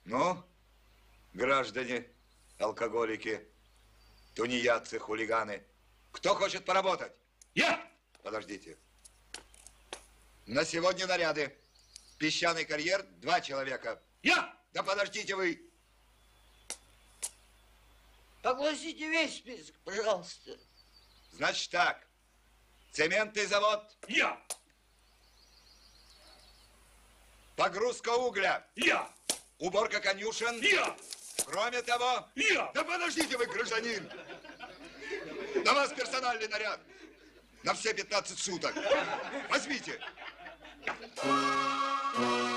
Ну, граждане, алкоголики, тунеядцы, хулиганы, кто хочет поработать? Я! Подождите. На сегодня наряды. Песчаный карьер, 2 человека. Я! Да подождите вы. Огласите весь список, пожалуйста. Значит так. Цементный завод. Я! Погрузка угля. Я! Уборка конюшен. Я! Кроме того... Я! Да подождите вы, гражданин. На вас персональный наряд. На все 15 суток. Возьмите.